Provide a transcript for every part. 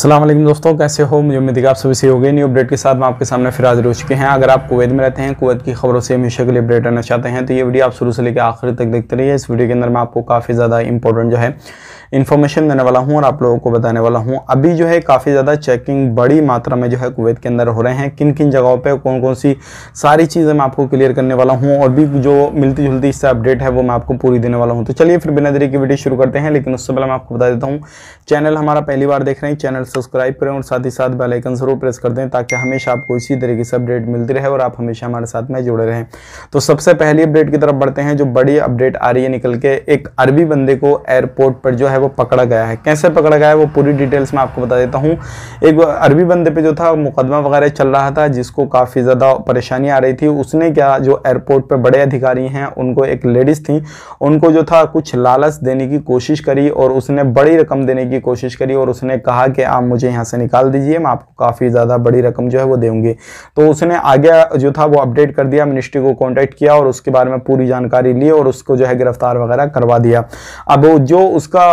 अस्सलाम वालेकुम दोस्तों, कैसे हो? मुझे उम्मीद है कि आप सभी सही हो गए। न्यू अपडेट के साथ मैं आपके सामने फिर हाजिर हो चुके हैं। अगर आप कुवैत में रहते हैं, कुवैत की खबरों से हमेशा के लिए अपडेट रहना चाहते हैं तो ये वीडियो आप शुरू से लेकर आखिर तक देखते रहिए। इस वीडियो के अंदर मैं आपको काफ़ी ज़्यादा इंपॉर्टेंट जो है इन्फॉर्मेशन देने वाला हूं और आप लोगों को बताने वाला हूं। अभी जो है काफ़ी ज़्यादा चेकिंग बड़ी मात्रा में जो है कुवैत के अंदर हो रहे हैं। किन किन जगहों पे कौन कौन सी सारी चीज़ें मैं आपको क्लियर करने वाला हूं और भी जो मिलती जुलती इससे अपडेट है वो मैं आपको पूरी देने वाला हूं। तो चलिए फिर बिना देरी की वीडियो शुरू करते हैं। लेकिन उससे पहले मैं आपको बता देता हूँ, चैनल हमारा पहली बार देख रहे हैं, चैनल सब्सक्राइब करें और साथ ही साथ बेल आइकन जरूर प्रेस कर दें ताकि हमेशा आपको इसी तरीके से अपडेट मिलती रहे और आप हमेशा हमारे साथ में जुड़े रहें। तो सबसे पहली अपडेट की तरफ बढ़ते हैं। जो बड़ी अपडेट आ रही है निकल के, एक अरबी बंदे को एयरपोर्ट पर जो है वो पकड़ा गया है। कैसे पकड़ा गया है वो पूरी डिटेल्स मैं आपको बता देता हूँ। एक अरबी बंदे पे जो था मुकदमा वगैरह चल रहा था, जिसको काफ़ी ज़्यादा परेशानी आ रही थी। उसने क्या, जो एयरपोर्ट पे बड़े अधिकारी हैं उनको, एक लेडीज़ थी, उनको जो था कुछ लालच देने की कोशिश करी और उसने बड़ी रकम देने की कोशिश करी और उसने कहा कि आप मुझे यहाँ से निकाल दीजिए, मैं आपको काफ़ी ज़्यादा बड़ी रकम जो है वो देंगे। तो उसने आगे जो था वो अपडेट कर दिया, मिनिस्ट्री को कॉन्टैक्ट किया और उसके बारे में पूरी जानकारी ली और उसको जो है गिरफ्तार वगैरह करवा दिया। अब जो उसका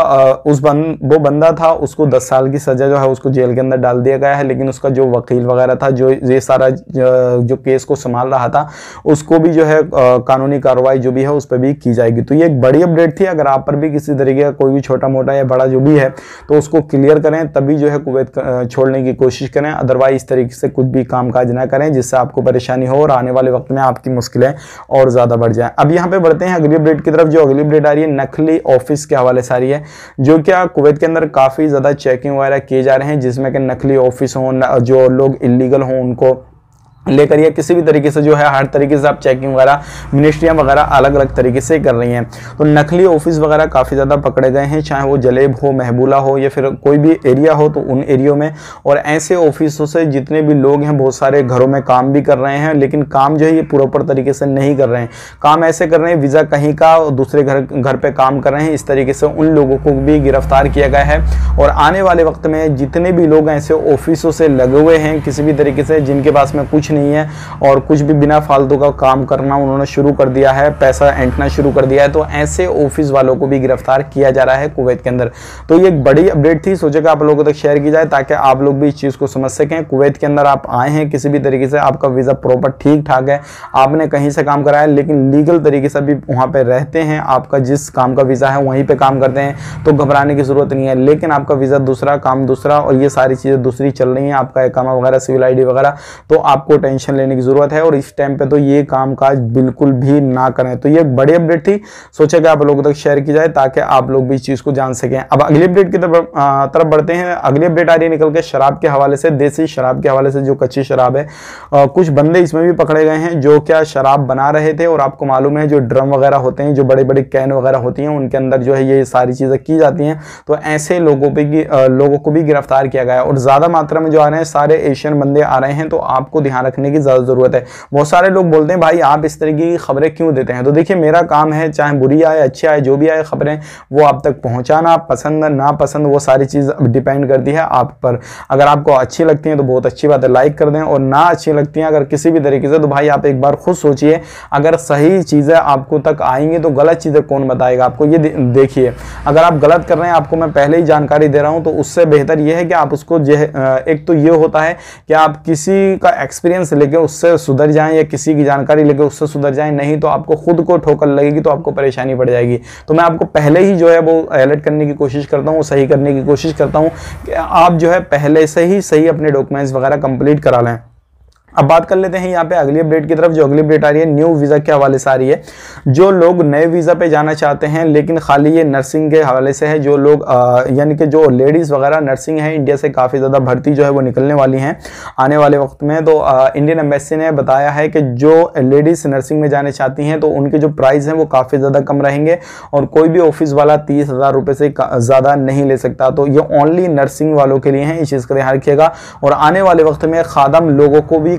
वो बंदा था, उसको 10 साल की सजा जो है उसको जेल के अंदर डाल दिया गया है। लेकिन उसका जो वकील वगैरह था, जो ये सारा जो केस को संभाल रहा था, उसको भी जो है कानूनी कार्रवाई जो भी है उस पर भी की जाएगी। तो ये एक बड़ी अपडेट थी। अगर आप पर भी किसी तरीके का कोई भी छोटा मोटा या बड़ा जो भी है तो उसको क्लियर करें, तभी जो है कुवैत छोड़ने की कोशिश करें। अदरवाइज इस तरीके से कुछ भी कामकाज ना करें जिससे आपको परेशानी हो और आने वाले वक्त में आपकी मुश्किलें और ज्यादा बढ़ जाएं। अब यहाँ पे बढ़ते हैं अगली अपडेट की तरफ। जो अगली अपडेट आ रही है नकली ऑफिस के हवाले से आ रही है, जो क्या कुवैत के अंदर काफी ज्यादा चेकिंग वगैरह किए जा रहे हैं, जिसमें कि नकली ऑफिस हों, जो लोग इलीगल हों उनको लेकर या किसी भी तरीके से जो है हर तरीके से आप चेकिंग वगैरह मिनिस्ट्रियां वगैरह अलग अलग तरीके से कर रही हैं। तो नकली ऑफिस वगैरह काफ़ी ज़्यादा पकड़े गए हैं, चाहे वो जलेब हो, महबूला हो या फिर कोई भी एरिया हो, तो उन एरियो में। और ऐसे ऑफिसों से जितने भी लोग हैं, बहुत सारे घरों में काम भी कर रहे हैं, लेकिन काम जो है ये प्रॉपर तरीके से नहीं कर रहे हैं। काम ऐसे कर रहे हैं वीज़ा कहीं का और दूसरे घर पर काम कर रहे हैं। इस तरीके से उन लोगों को भी गिरफ्तार किया गया है। और आने वाले वक्त में जितने भी लोग ऐसे ऑफिसों से लगे हुए हैं किसी भी तरीके से, जिनके पास में कुछ नहीं है और कुछ भी बिना फालतू का काम करना उन्होंने शुरू कर दिया है, पैसा ऐंठना शुरू कर दिया है, तो ऐसे ऑफिस वालों को भी गिरफ्तार किया जा रहा है कुवैत के अंदर। तो ये एक बड़ी अपडेट थी, सोचा कि आप लोगों तक शेयर की जाए ताकि आप लोग भी इस चीज़ को समझ सकें। कुवैत के अंदर आप आए हैं किसी भी तरीके से, आपका वीज़ा प्रॉपर ठीक ठाक है, आपने कहीं से काम कराया लेकिन लीगल तरीके से भी वहाँ पर रहते हैं, आपका जिस काम का वीज़ा है वहीं पर काम करते हैं, तो घबराने की ज़रूरत नहीं है। लेकिन आपका वीज़ा दूसरा, काम दूसरा और ये सारी चीज़ें दूसरी चल रही हैं, आपका इकामा वगैरह, सिविल ID वगैरह, तो आपको टेंशन लेने की जरूरत है और इस टाइम पे तो ये कामकाज बिल्कुल भी ना करें। तो ये बड़ी अपडेट थी, सोचा कि आप लोगों तक शेयर की जाए ताकि आप लोग भी इस चीज को जान सकें। अब अगली अपडेट की तरफ बढ़ते हैं। अगली अपडेट आ रही है निकल के शराब के हवाले से, देसी शराब के हवाले से, जो कच्ची शराब है। कुछ बंदे इसमें भी पकड़े गए हैं जो क्या शराब बना रहे थे। और आपको मालूम है जो ड्रम वगैरह होते हैं, जो बड़ी बड़ी कैन वगैरह होती हैं, उनके अंदर जो है ये सारी चीजें की जाती हैं। तो ऐसे लोगों को भी गिरफ्तार किया गया है और ज्यादा मात्रा में जो आ रहे हैं सारे एशियन बंदे आ रहे हैं। तो आपको ध्यान रखने की ज्यादा जरूरत है। बहुत सारे लोग बोलते हैं भाई आप इस तरह की खबरें क्यों देते हैं। तो देखिए, मेरा काम है, चाहे बुरी आए अच्छी आए, जो भी आए खबरें वो आप तक पहुंचाना। पसंद ना पसंद वो सारी चीज़ डिपेंड करती है आप पर। अगर आपको अच्छी लगती हैं तो बहुत अच्छी बात है, लाइक कर दें, और ना अच्छी लगती हैं अगर किसी भी तरीके से तो भाई आप एक बार खुद सोचिए। अगर सही चीज़ें आपको तक आएंगी तो गलत चीज़ें कौन बताएगा आपको। ये देखिए, अगर आप गलत कर रहे हैं, आपको मैं पहले ही जानकारी दे रहा हूँ, तो उससे बेहतर ये है कि आप उसको एक तो ये होता है कि आप किसी का एक्सपीरियंस लेके उससे सुधर जाएं या किसी की जानकारी लेके उससे सुधर जाएं, नहीं तो आपको खुद को ठोकर लगेगी तो आपको परेशानी पड़ जाएगी। तो मैं आपको पहले ही जो है वो अलर्ट करने की कोशिश करता हूँ, सही करने की कोशिश करता हूँ कि आप जो है पहले से ही सही अपने डॉक्यूमेंट्स वगैरह कंप्लीट करा लें। अब बात कर लेते हैं यहाँ पे अगली अपडेट की तरफ। जो अगली अपडेट आ रही है न्यू वीज़ा के हवाले से आ रही है। जो लोग नए वीज़ा पे जाना चाहते हैं, लेकिन खाली ये नर्सिंग के हवाले से है, जो लोग यानी कि जो लेडीज़ वगैरह नर्सिंग है, इंडिया से काफ़ी ज़्यादा भर्ती जो है वो निकलने वाली हैं आने वाले वक्त में। तो इंडियन एम्बेसी ने बताया है कि जो लेडीज़ नर्सिंग में जाने चाहती हैं तो उनके जो प्राइस हैं वो काफ़ी ज़्यादा कम रहेंगे और कोई भी ऑफिस वाला 30,000 रुपये से ज़्यादा नहीं ले सकता। तो ये ओनली नर्सिंग वालों के लिए हैं, इस चीज़ का ध्यान रखिएगा। और आने वाले वक्त में खादम लोगों को भी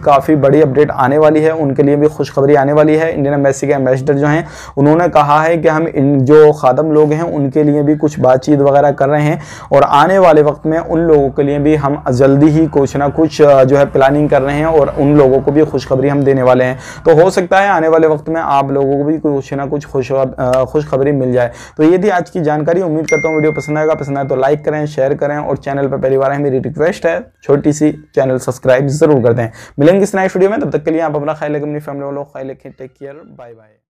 काफ़ी बड़ी अपडेट आने वाली है, उनके लिए भी खुशखबरी आने वाली है। इंडियन एम्बेसी के एम्बेसडर जो हैं उन्होंने कहा है कि हम इन जो खादम लोग हैं उनके लिए भी कुछ बातचीत वगैरह कर रहे हैं और आने वाले वक्त में उन लोगों के लिए भी हम जल्दी ही कुछ ना कुछ जो है प्लानिंग कर रहे हैं और उन लोगों को भी खुशखबरी हम देने वाले हैं। तो हो सकता है आने वाले वक्त में आप लोगों को भी कुछ ना कुछ खुशखबरी मिल जाए। तो ये थी आज की जानकारी। उम्मीद करता हूँ वीडियो पसंद आएगा, पसंद आए तो लाइक करें, शेयर करें और चैनल पर पहली बार है मेरी रिक्वेस्ट है छोटी सी, चैनल सब्सक्राइब जरूर कर दें। मिलेंगे इस नेक्स्ट वीडियो में, तब तक के लिए आप अपना ख्याल रखें, अपनी फैमिली वालों का ख्याल रखें। Take care, bye bye.